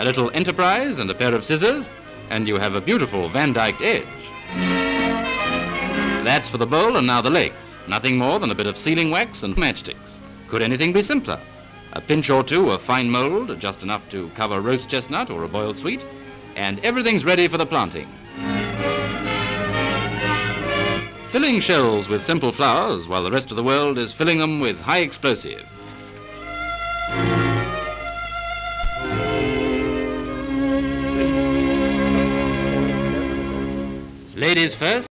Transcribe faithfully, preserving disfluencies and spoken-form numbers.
A little enterprise and a pair of scissors, and you have a beautiful Van Dyked edge. That's for the bowl, and now the legs. Nothing more than a bit of sealing wax and matchsticks. Could anything be simpler? A pinch or two of fine mold, just enough to cover roast chestnut or a boiled sweet, and everything's ready for the planting. Filling shells with simple flowers while the rest of the world is filling them with high explosive. Ladies first.